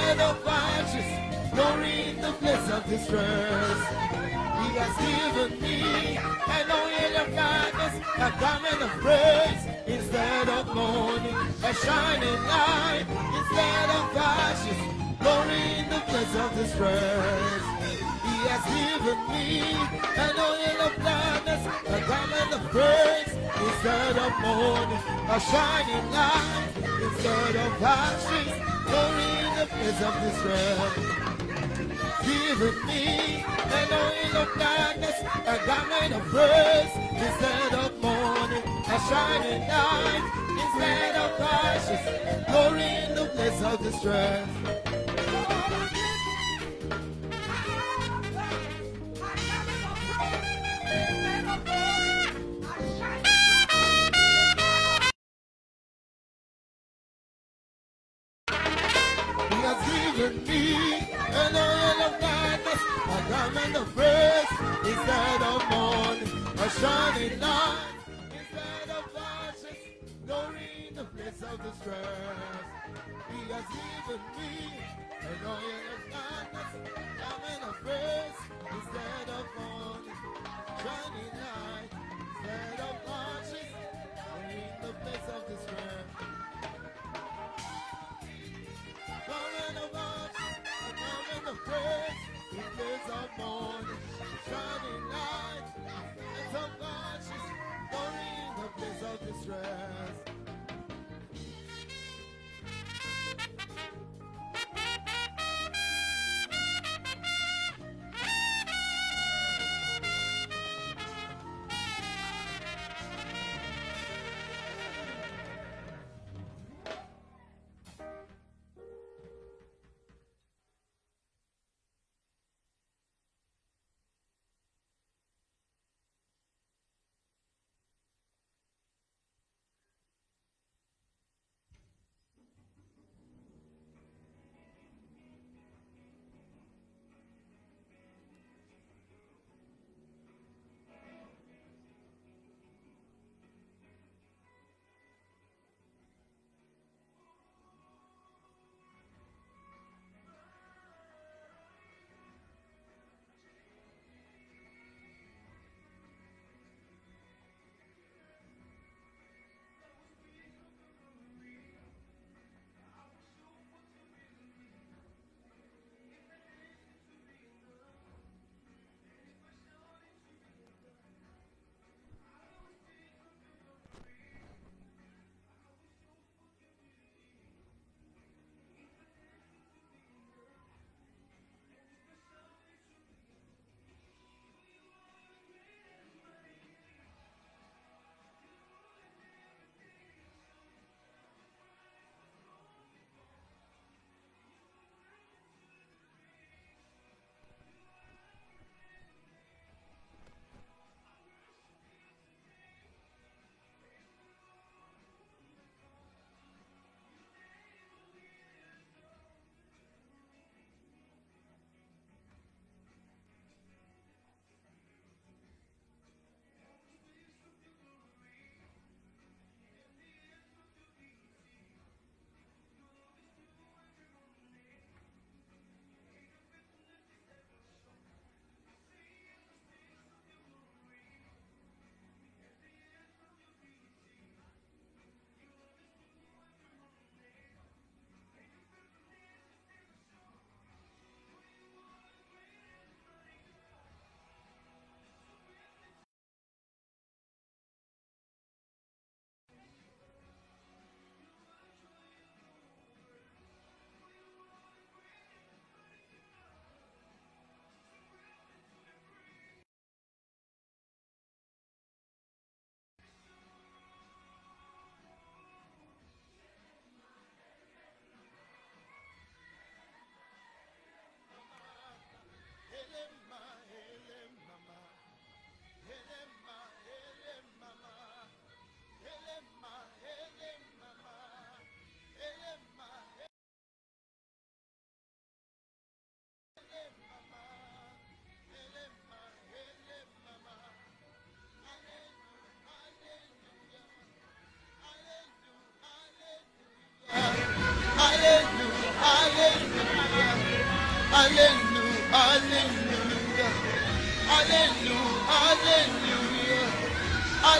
instead of ashes, glory in the place of distress. He has given me an oil of gladness, a garment of praise instead of mourning, a shining light instead of ashes, glory in the place of distress. He has given me an oil of gladness, a garment of praise instead of mourning, a shining light instead of ashes, glory in the place of distress. Given me an oil of gladness, a garment of praise instead of mourning, a shining light instead of ashes, glory in the place of distress. He has given me an oil of gladness, a garment of praise instead of mourning, a shining light instead of ashes, glory in the place of distress. He has given me an oil of gladness, a garment of praise instead of mourning, shining light instead of ashes, glory in the place of distress. Garment of ashes, a garment of praise in place of mourning, shining light instead of ashes, glory in the place of distress.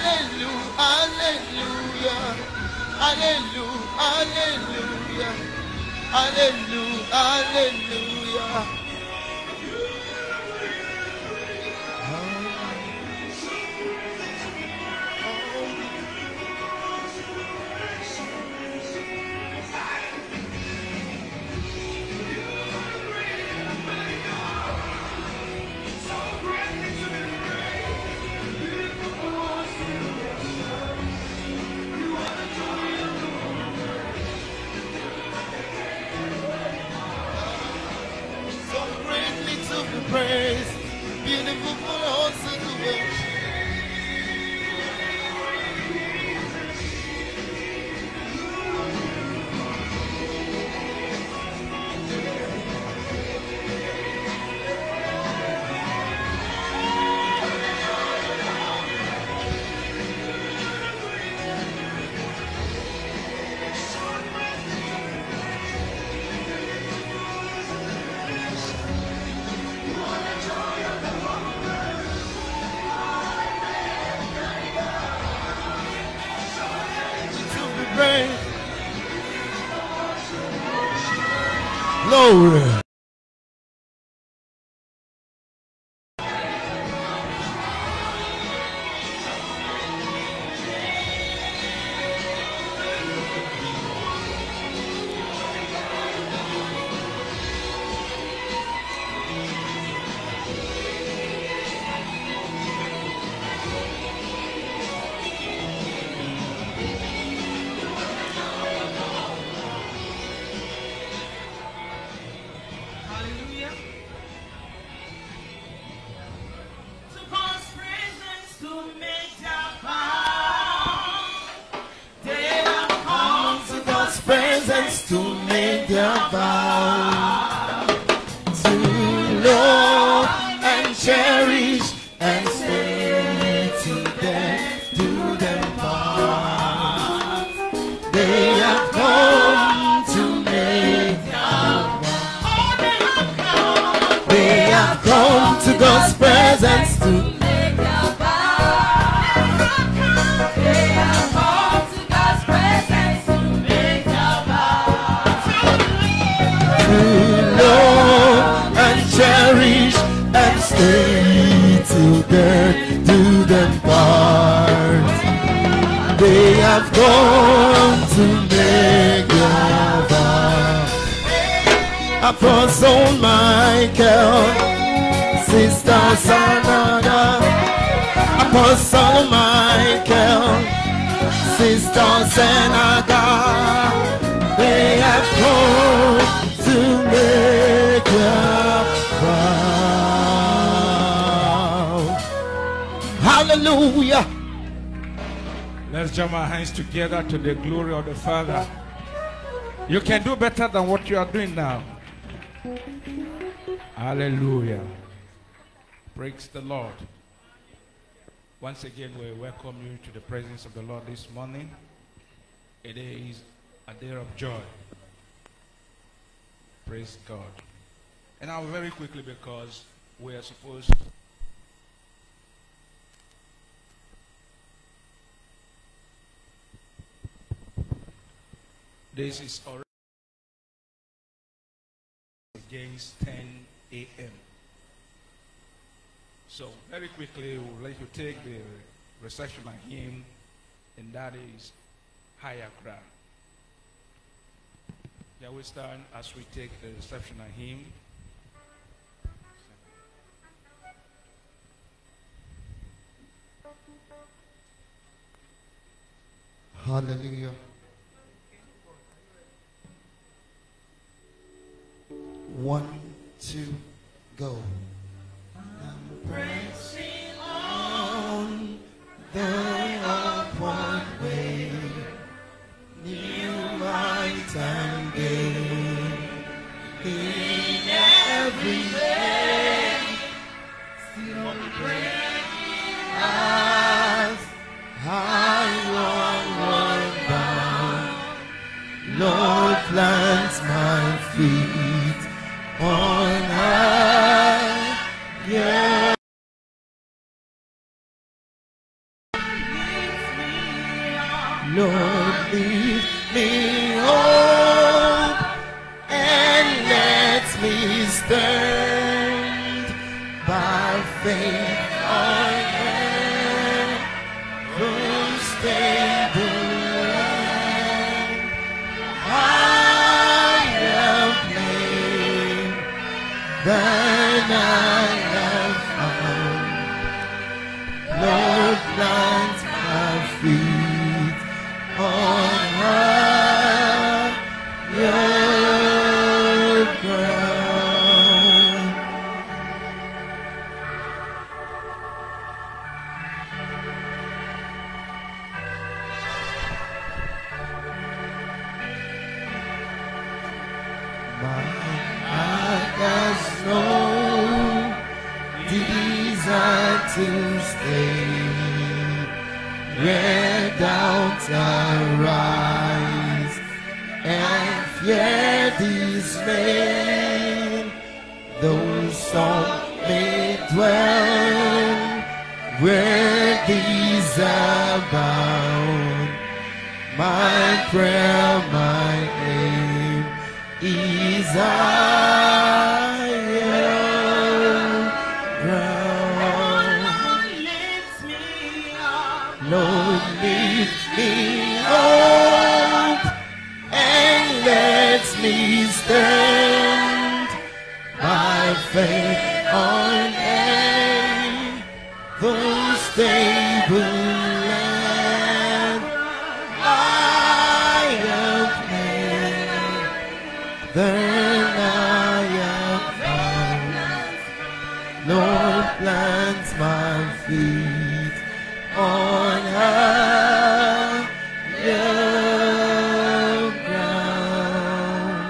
Hallelujah, hallelujah, hallelujah, hallelujah, hallelujah. Praise, beautiful for all situations. Glory. Presence to make their vow to love and cherish and stay to death, do them part. They have come to make their vow. They have come to God's presence to make their vow. They have come to God's presence to love and cherish and stay till death do them part. They have gone to make their vow. Apostle Michael, Sister Sanada. Apostle Michael, Sister Sanada. They have come to make your vow. Hallelujah. Let's jam our hands together to the glory of the Father. You can do better than what you are doing now. Hallelujah. Praise the Lord. Once again, we welcome you to the presence of the Lord this morning. It is a day of joy. Praise God. And now very quickly, because we are supposed to this is already against 10 a.m. So very quickly we'll let you take the reception and hymn, and that is Higher Ground. Shall we stand as we take the reception and hymn? Hallelujah. One, two, go. I'm pressing on the upward way, new light and day, in every day, still praying as I onward bound. Lord, plants my feet on high, yeah. Lord, lead me home and let me stand by faith on heaven's stable land. I have claimed that I have found. Lord, plant my feet on higher ground. My heart has no desire to stay where doubts arise and fear dismay. Those songs may dwell where these abound. My prayer, my aim is higher ground. Lord, lift me up and let me stand by faith on the stable land. I am praying, then I am found. Lord, plant my feet on higher ground.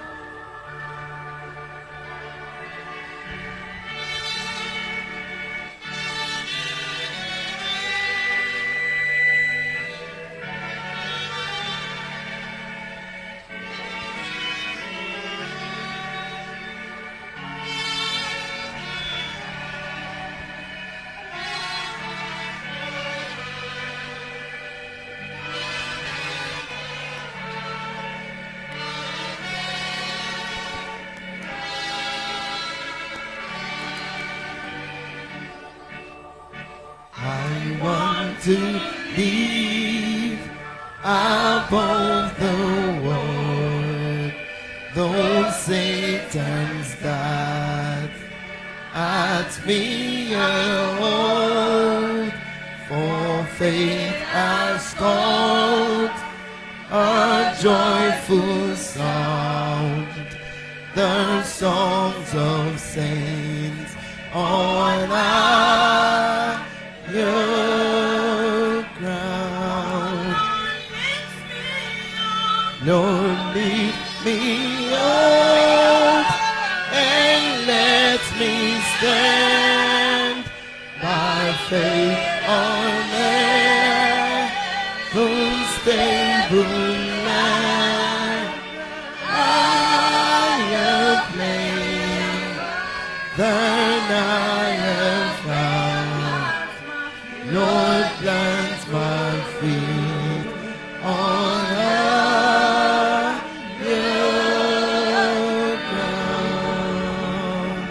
I want to live above the world, though Satan's that at me hold. For faith has called a joyful sound, the songs of saints on higher ground. Lord, lift me up and let me stand by faith on heaven's stable land. I have claimed that I have found. Lord, plant my feet on higher ground.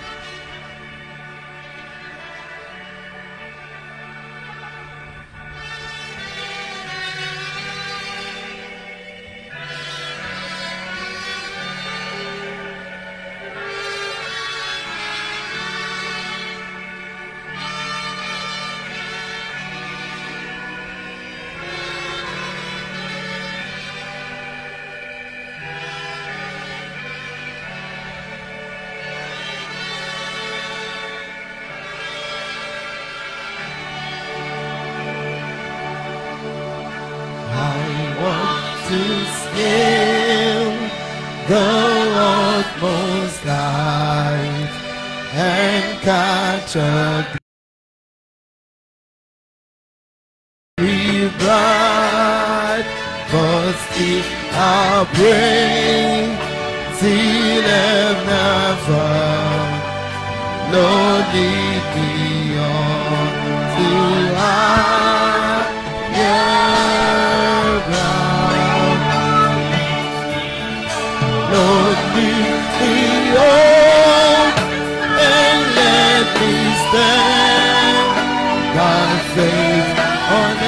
To scale the utmost height and catch a glory bright, but still I'll pray till never. Lord, lead me on to higher God saves on